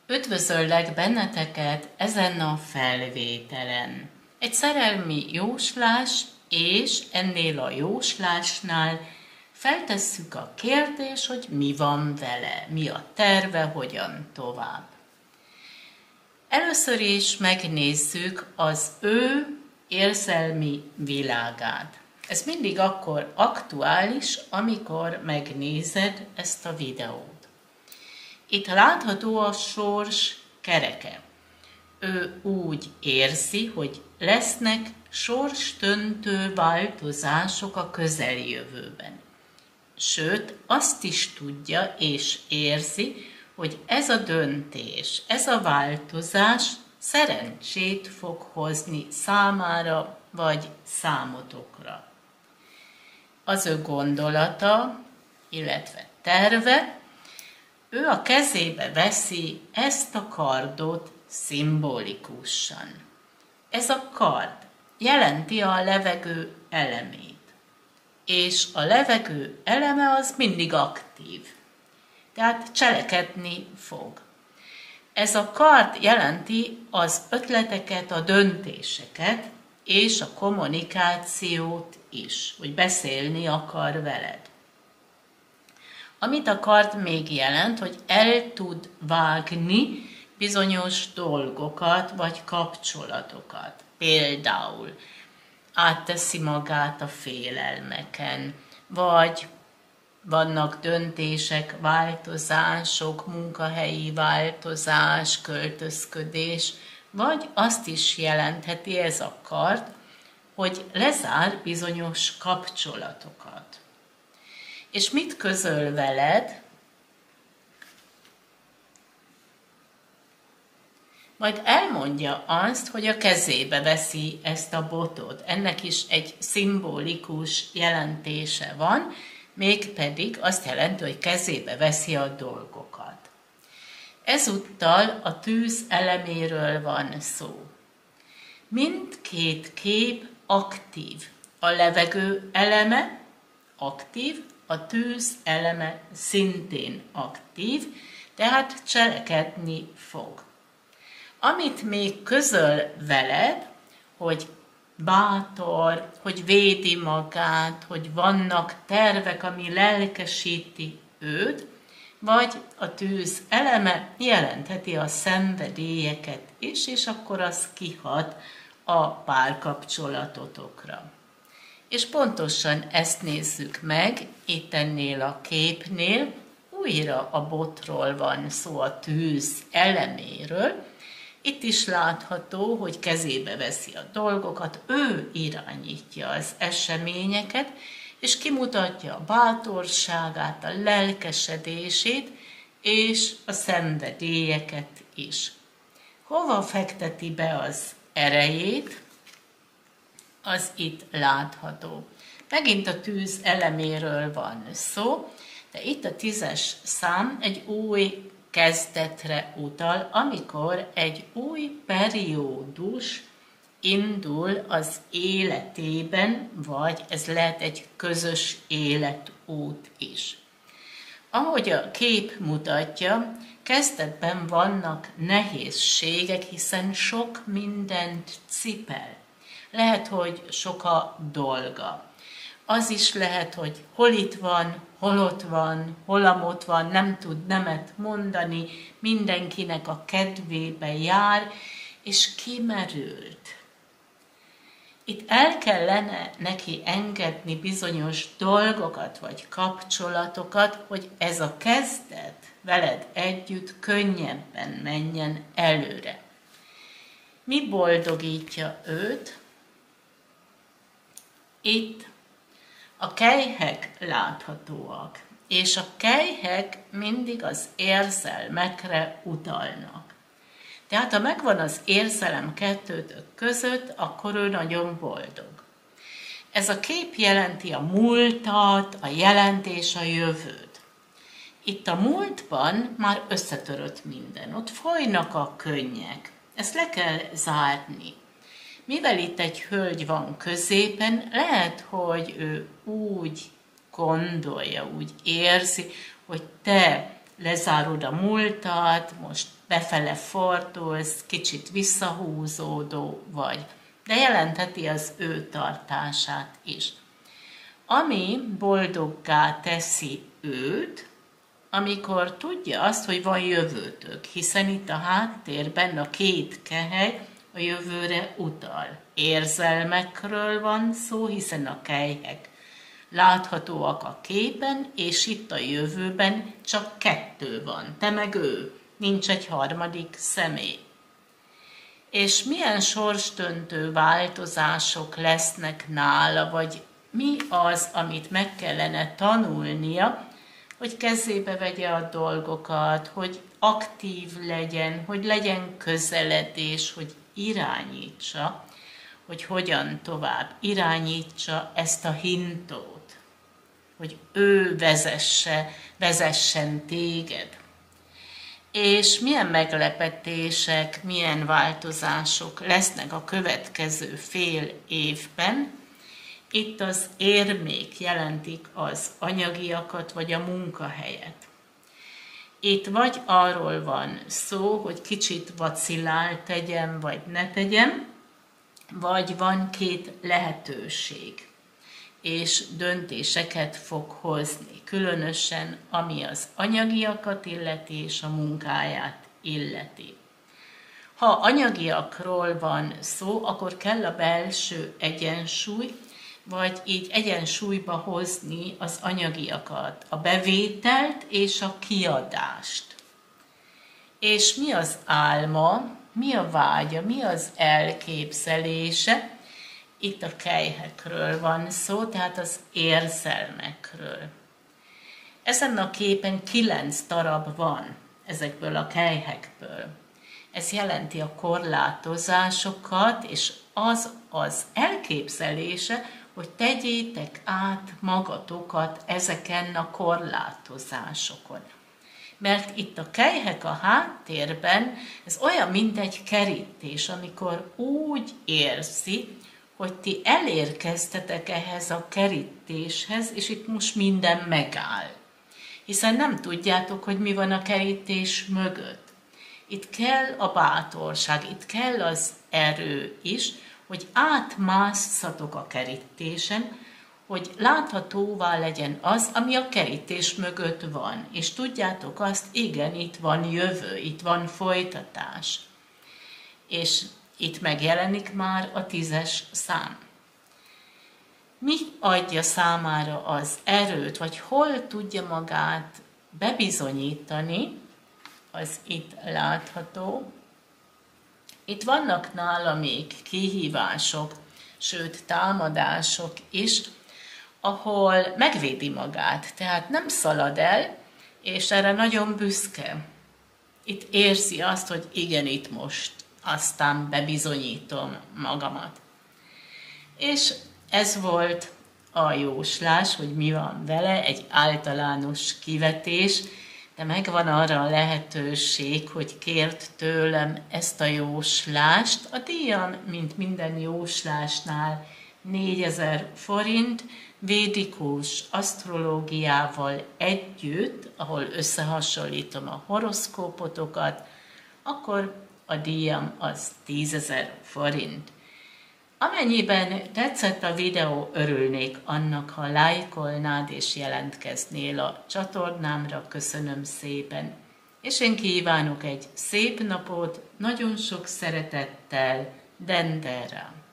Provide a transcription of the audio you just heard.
Üdvözöllek benneteket ezen a felvételen. Egy szerelmi jóslás, és ennél a jóslásnál feltesszük a kérdést, hogy mi van vele, mi a terve, hogyan tovább. Először is megnézzük az ő érzelmi világát. Ez mindig akkor aktuális, amikor megnézed ezt a videót. Itt látható a sors kereke. Ő úgy érzi, hogy lesznek sorsdöntő változások a közeljövőben. Sőt, azt is tudja és érzi, hogy ez a döntés, ez a változás szerencsét fog hozni számára vagy számotokra. Az ő gondolata, illetve terve, ő a kezébe veszi ezt a kardot szimbolikusan. Ez a kard jelenti a levegő elemét, és a levegő eleme az mindig aktív, tehát cselekedni fog. Ez a kard jelenti az ötleteket, a döntéseket és a kommunikációt is, hogy beszélni akar veled. Amit a kard még jelent, hogy el tud vágni bizonyos dolgokat vagy kapcsolatokat. Például átteszi magát a félelmeken, vagy vannak döntések, változások, munkahelyi változás, költözködés, vagy azt is jelentheti ez a kard, hogy lezár bizonyos kapcsolatokat. És mit közöl veled? Majd elmondja azt, hogy a kezébe veszi ezt a botot. Ennek is egy szimbolikus jelentése van, mégpedig azt jelenti, hogy kezébe veszi a dolgokat. Ezúttal a tűz eleméről van szó. Mindkét kép aktív. A levegő eleme aktív, a tűz eleme szintén aktív, tehát cselekedni fog. Amit még közöl veled, hogy bátor, hogy védi magát, hogy vannak tervek, ami lelkesíti őt, vagy a tűz eleme jelentheti a szenvedélyeket is, és akkor az kihat a párkapcsolatotokra. És pontosan ezt nézzük meg, itt ennél a képnél, újra a botról van szó, a tűz eleméről. Itt is látható, hogy kezébe veszi a dolgokat, ő irányítja az eseményeket, és kimutatja a bátorságát, a lelkesedését, és a szenvedélyeket is. Hova fekteti be az erejét? Az itt látható. Megint a tűz eleméről van szó, de itt a 10-es szám egy új kezdetre utal, amikor egy új periódus indul az életében, vagy ez lehet egy közös életút is. Ahogy a kép mutatja, kezdetben vannak nehézségek, hiszen sok mindent cipel. Lehet, hogy sok a dolga. Az is lehet, hogy hol itt van, hol ott van, hol amott van, nem tud nemet mondani, mindenkinek a kedvébe jár, és kimerült. Itt el kellene neki engedni bizonyos dolgokat vagy kapcsolatokat, hogy ez a kezdet veled együtt könnyebben menjen előre. Mi boldogítja őt? Itt a kelyhek láthatóak, és a kelyhek mindig az érzelmekre utalnak. Tehát ha megvan az érzelem kettőtök között, akkor ő nagyon boldog. Ez a kép jelenti a múltat, a jelent és a jövőt. Itt a múltban már összetörött minden, ott folynak a könnyek, ezt le kell zárni. Mivel itt egy hölgy van középen, lehet, hogy ő úgy gondolja, úgy érzi, hogy te lezárod a múltat, most befele fordulsz, kicsit visszahúzódó vagy, de jelentheti az ő tartását is. Ami boldoggá teszi őt, amikor tudja azt, hogy van jövőtök, hiszen itt a háttérben a két kehely a jövőre utal. Érzelmekről van szó, hiszen a kelyhek láthatóak a képen, és itt a jövőben csak kettő van, te meg ő, nincs egy harmadik személy. És milyen sorsdöntő változások lesznek nála, vagy mi az, amit meg kellene tanulnia, hogy kezébe vegye a dolgokat, hogy aktív legyen, hogy legyen közeledés, hogy irányítsa, hogy hogyan tovább irányítsa ezt a hintót, hogy ő vezessen téged. És milyen meglepetések, milyen változások lesznek a következő fél évben. Itt az érmék jelentik az anyagiakat, vagy a munkahelyet. Itt vagy arról van szó, hogy kicsit vacillál, tegyem, vagy ne tegyem, vagy van két lehetőség, és döntéseket fog hozni, különösen ami az anyagiakat illeti, és a munkáját illeti. Ha anyagiakról van szó, akkor kell a belső egyensúly, vagy így egyensúlyba hozni az anyagiakat, a bevételt és a kiadást. És mi az álma, mi a vágya, mi az elképzelése? Itt a kelyhekről van szó, tehát az érzelmekről. Ezen a képen 9 darab van ezekből a kelyhekből. Ez jelenti a korlátozásokat, és az elképzelése, hogy tegyétek át magatokat ezeken a korlátozásokon. Mert itt a kelyhek a háttérben, ez olyan, mint egy kerítés, amikor úgy érzi, hogy ti elérkeztetek ehhez a kerítéshez, és itt most minden megáll. Hiszen nem tudjátok, hogy mi van a kerítés mögött. Itt kell a bátorság, itt kell az erő is, hogy átmásszatok a kerítésen, hogy láthatóvá legyen az, ami a kerítés mögött van. És tudjátok azt, igen, itt van jövő, itt van folytatás. És itt megjelenik már a 10-es szám. Mi adja számára az erőt, vagy hol tudja magát bebizonyítani, az itt látható. Itt vannak nála még kihívások, sőt támadások is, ahol megvédi magát, tehát nem szalad el, és erre nagyon büszke. Itt érzi azt, hogy igen, itt most aztán bebizonyítom magamat. És ez volt a jóslás, hogy mi van vele, egy általános kivetés, de megvan arra a lehetőség, hogy kért tőlem ezt a jóslást. A díjam, mint minden jóslásnál, 4000 forint, védikus asztrológiával együtt, ahol összehasonlítom a horoszkópotokat, akkor a díjam az 10.000 forint. Amennyiben tetszett a videó, örülnék annak, ha lájkolnád és jelentkeznél a csatornámra, köszönöm szépen. És én kívánok egy szép napot, nagyon sok szeretettel, Dendera.